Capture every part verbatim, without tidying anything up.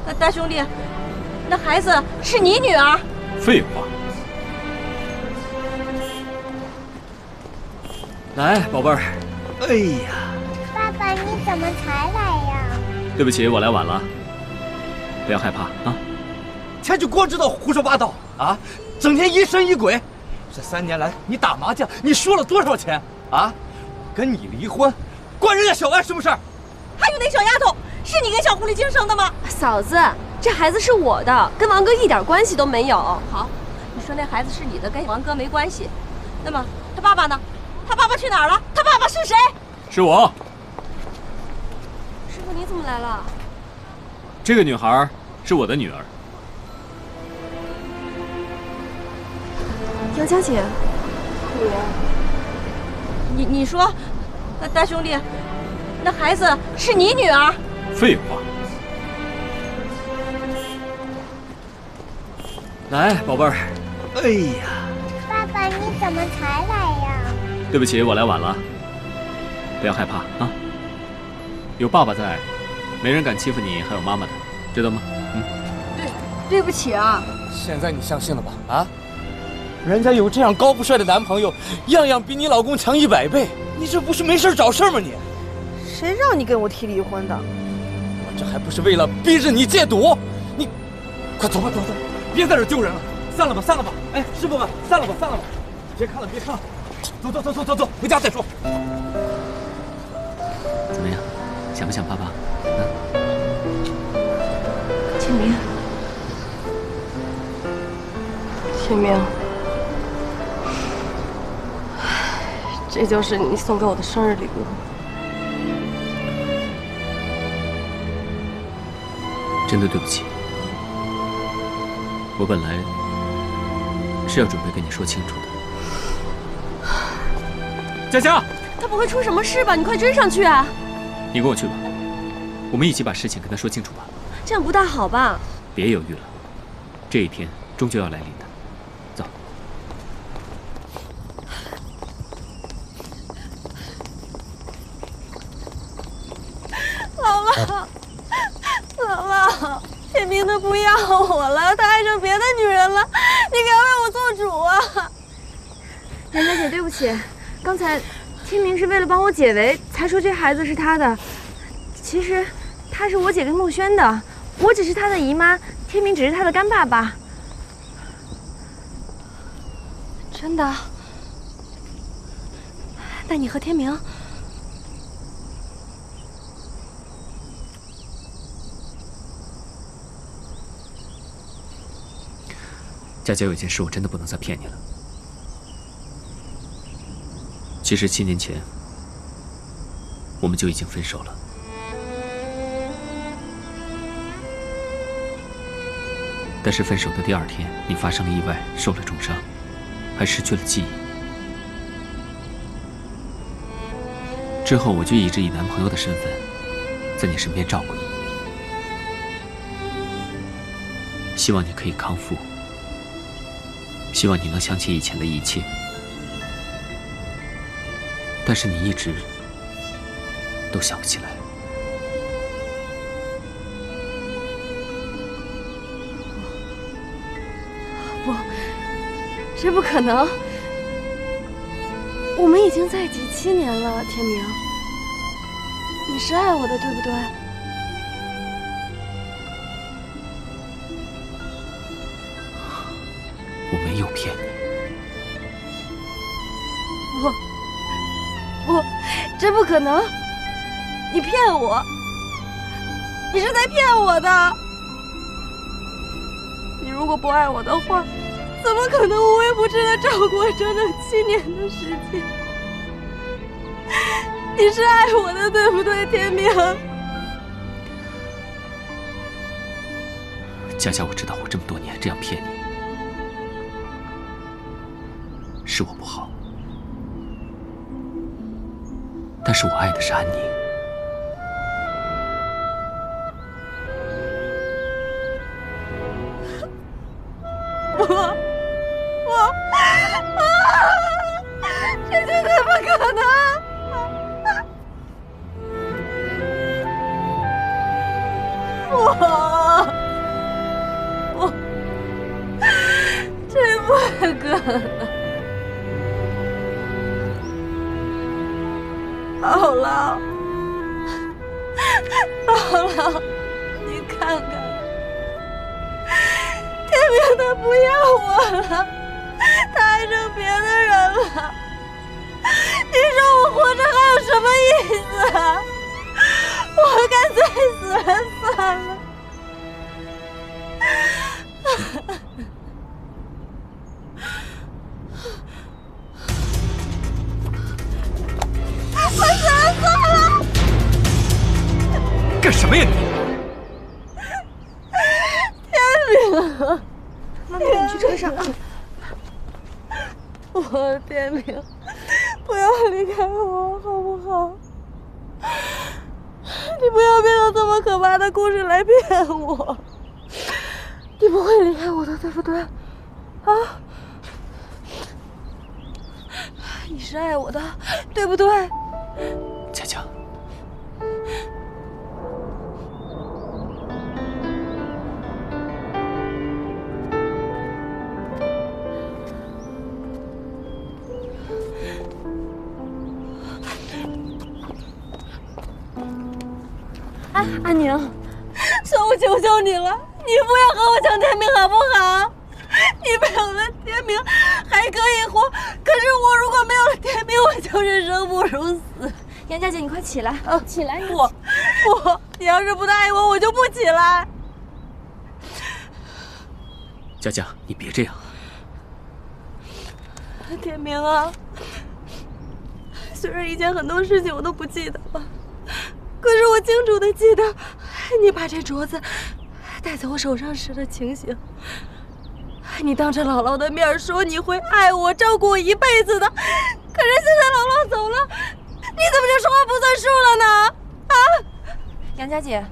那大兄弟，那孩子是你女儿？ 废话。来，宝贝儿。哎呀， 爸爸，你怎么才来呀？ 对不起，我来晚了。不要害怕啊！ 前就光知道胡说八道啊，整天疑神疑鬼。这三年来，你打麻将，你输了多少钱啊？跟你离婚，关人家小安什么事儿？ 还有那小丫头，是你跟小狐狸精生的吗？ 嫂子，这孩子是我的，跟王哥一点关系都没有。 好，你说那孩子是你的，跟王哥没关系。那么他爸爸呢？他爸爸去哪儿了？他爸爸是谁？ 是我。 师傅，你怎么来了？ 这个女孩是我的女儿。 杨佳姐， 你你说，那大兄弟，那孩子是你女儿？ 废话。来，宝贝儿。哎呀， 爸爸，你怎么才来呀？ 对不起，我来晚了。不要害怕啊，有爸爸在，没人敢欺负你，还有妈妈的，知道吗？嗯。 对，对不起啊。 现在你相信了吧？啊？人家有这样高富帅的男朋友，样样比你老公强一百倍，你这不是没事找事吗你？ 谁让你跟我提离婚的？ 我这还不是为了逼着你戒赌？你快走吧，走走，别在这丢人了，散了吧，散了吧。哎，师傅们，散了吧，散了吧，别看了，别看了，走走走走走走，回家再说。 怎么样，想不想爸爸？啊？ 天明，天明。这就是你送给我的生日礼物。 真的对不起，我本来是要准备跟你说清楚的。佳佳， 他不会出什么事吧？你快追上去啊！ 你跟我去吧，我们一起把事情跟他说清楚吧。 这样不大好吧？ 别犹豫了，这一天终究要来临的。走。 姥姥，姥姥，天明他不要我了，他爱上别的女人了，你给为我做主啊！ 杨佳姐，对不起，刚才天明是为了帮我解围，才说这孩子是他的。其实他是我姐跟陆轩的，我只是他的姨妈，天明只是他的干爸爸。真的？那你和天明？ 佳佳，有一件事我真的不能再骗你了。其实七年前我们就已经分手了。但是分手的第二天，你发生了意外，受了重伤，还失去了记忆。之后我就一直以男朋友的身份在你身边照顾你，希望你可以康复。希望你能想起以前的一切，但是你一直都想不起来。 不，这不可能！我们已经在一起七年了，天明，你是爱我的，对不对？ 我没有骗你。 不，不，这不可能！你骗我！你是在骗我的！你如果不爱我的话，怎么可能无微不至的照顾我整整七年的时间？你是爱我的，对不对，天明？ 佳佳，我知道我这么多年这样骗你，是我不好，但是我爱的是安宁。 我，我，啊！这绝对不可能！我。 姥姥，姥姥，你看看，天明他不要我了，他爱上别的人了。你说我活着还有什么意思啊？我干脆死了算了。我死了算了。 干什么呀你？ 天明， 妈妈，你去车上。 我天明，不要离开我好不好？你不要编造这么可怕的故事来骗我。你不会离开我的，对不对？啊？你是爱我的，对不对？ 佳佳， 安安宁，算我求求你了，你不要和我抢天明好不好？你没有了天明还可以活，可是我如果没有了天明，我就是生不如死。 杨佳姐，你快起来！ 啊，起来！不不，你要是不答应我，我就不起来。 佳佳，你别这样。 天明啊，虽然以前很多事情我都不记得了，可是我清楚的记得你把这镯子戴在我手上时的情形。你当着姥姥的面说你会爱我、照顾我一辈子的，可是现在姥姥走了，你怎么就说话不算数了呢？啊， 杨佳姐，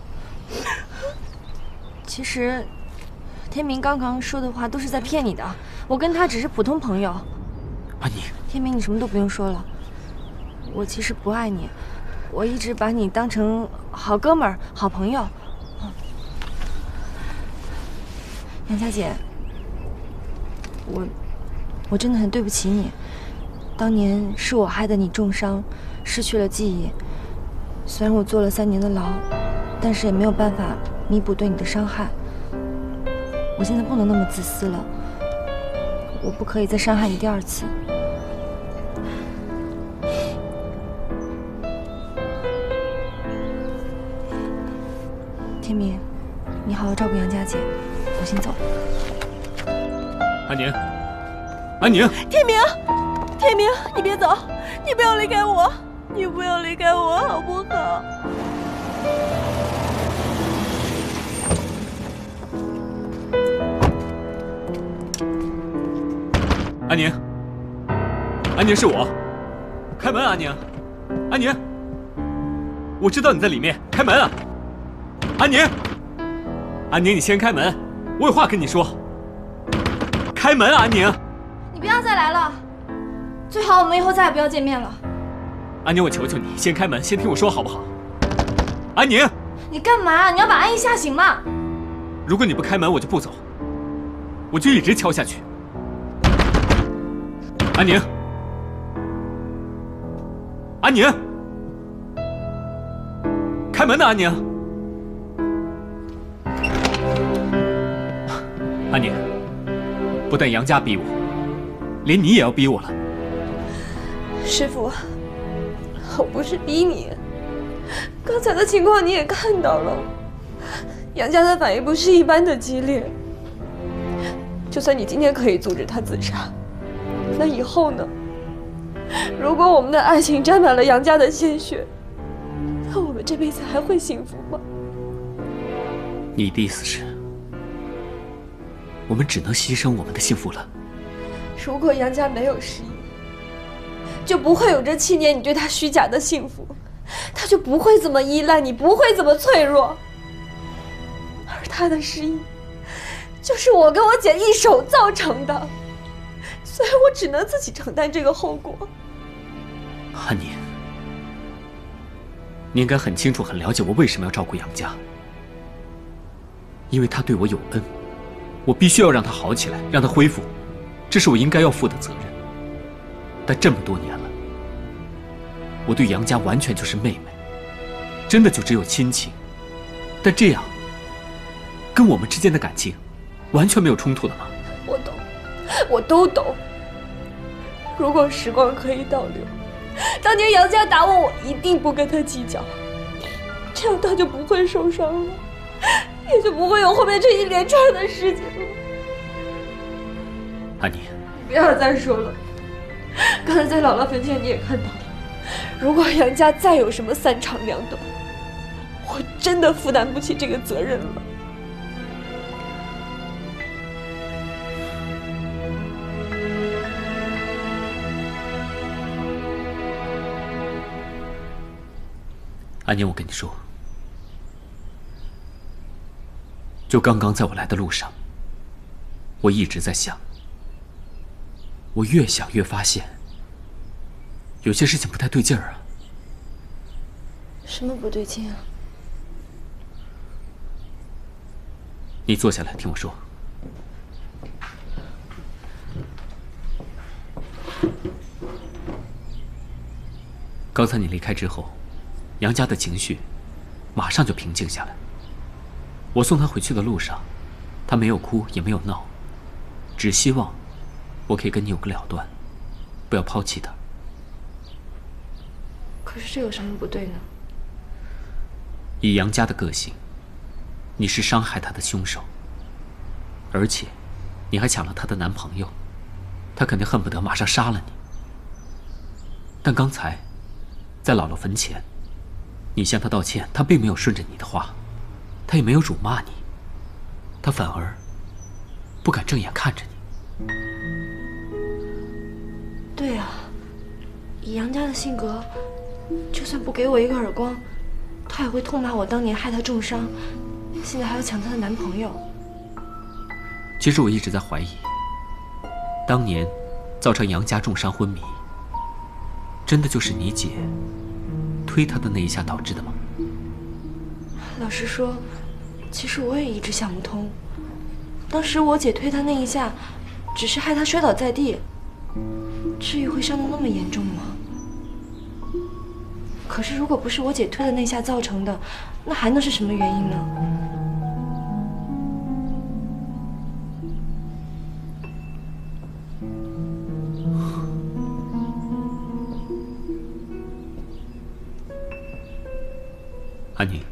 其实天明刚刚说的话都是在骗你的，我跟他只是普通朋友。 安妮， 天明，你什么都不用说了，我其实不爱你，我一直把你当成好哥们儿、好朋友。杨佳姐，我我真的很对不起你，当年是我害得你重伤，失去了记忆。虽然我坐了三年的牢，但是也没有办法弥补对你的伤害。我现在不能那么自私了，我不可以再伤害你第二次。天明，你好好照顾杨佳姐，我先走了。 安宁，安宁， 天明，天明，你别走，你不要离开我，你不要离开我，好不好？ 安宁，安宁，是我，开门，安宁，安宁，我知道你在里面，开门啊，安宁，安宁，你先开门，我有话跟你说，开门啊，安宁， 你不要再来了，最好我们以后再也不要见面了。 安宁，我求求你，先开门，先听我说好不好？安宁， 你干嘛？你要把安逸吓醒吗？ 如果你不开门，我就不走，我就一直敲下去。安宁，安宁，开门呐，安宁，安宁，不但杨家逼我，连你也要逼我了。 师傅，我不是逼你，刚才的情况你也看到了，杨家的反应不是一般的激烈。就算你今天可以阻止他自杀，那以后呢？如果我们的爱情沾满了杨家的鲜血，那我们这辈子还会幸福吗？ 你的意思是，我们只能牺牲我们的幸福了？ 如果杨家没有失忆，就不会有这七年你对他虚假的幸福，他就不会这么依赖你，不会这么脆弱。而他的失忆，就是我跟我姐一手造成的，所以我只能自己承担这个后果。 安宁，你应该很清楚、很了解我为什么要照顾杨家，因为他对我有恩，我必须要让他好起来，让他恢复。 这是我应该要负的责任。但这么多年了，我对杨家完全就是妹妹，真的就只有亲情。但这样，跟我们之间的感情完全没有冲突的吗？ 我懂，我都懂。如果时光可以倒流，当年杨家打我，我一定不跟他计较，这样他就不会受伤了，也就不会有后面这一连串的事情了。 安妮， 不要再说了。刚才在姥姥坟前你也看到了，如果杨家再有什么三长两短，我真的负担不起这个责任了。 安妮，我跟你说，就刚刚在我来的路上，我一直在想，我越想越发现，有些事情不太对劲儿啊。 什么不对劲啊？ 你坐下来听我说。刚才你离开之后，杨家的情绪马上就平静下来。我送他回去的路上，他没有哭也没有闹，只希望我可以跟你有个了断，不要抛弃他。 可是这有什么不对呢？ 以杨家的个性，你是伤害他的凶手，而且你还抢了他的男朋友，他肯定恨不得马上杀了你。但刚才在姥姥坟前，你向他道歉，他并没有顺着你的话，他也没有辱骂你，他反而不敢正眼看着你。 对啊，以杨家的性格，就算不给我一个耳光，他也会痛骂我当年害他重伤，现在还要抢她的男朋友。 其实我一直在怀疑，当年造成杨家重伤昏迷，真的就是你姐推他的那一下导致的吗？ 老实说，其实我也一直想不通，当时我姐推他那一下，只是害他摔倒在地，至于会伤得那么严重吗？可是如果不是我姐推的那下造成的，那还能是什么原因呢？ 安妮，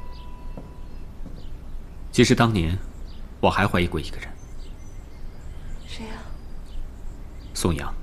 其实当年我还怀疑过一个人。 谁呀？ 宋阳。